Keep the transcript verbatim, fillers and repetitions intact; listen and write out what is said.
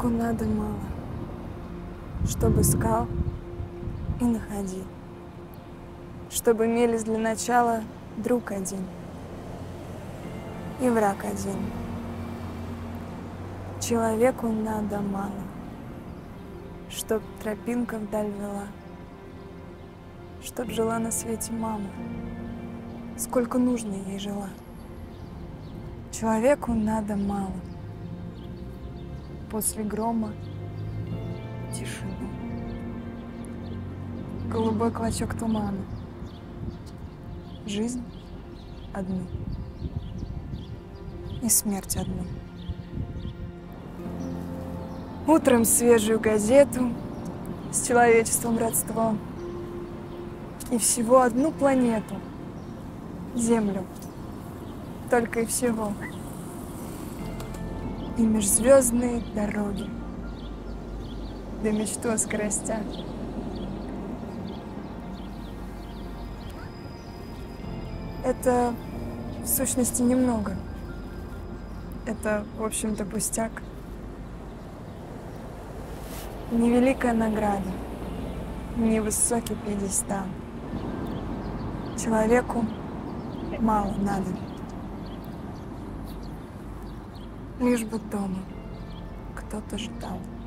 Человеку надо мало, чтобы искал и находил, чтобы имелись для начала друг один и враг один. Человеку надо мало, чтоб тропинка вдаль вела, чтоб жила на свете мама, сколько нужно ей жила. Человеку надо мало, после грома тишину, голубой клочок тумана, жизнь одну и смерть одну. Утром свежую газету с человечеством родством и всего одну планету, Землю, только и всего. И межзвездные дороги, да мечту о скоростях. Это в сущности немного. Это, в общем-то, пустяк. Невеликая награда, невысокий пьедестал. Человеку мало надо. Лишь бы дома кто-то ждал.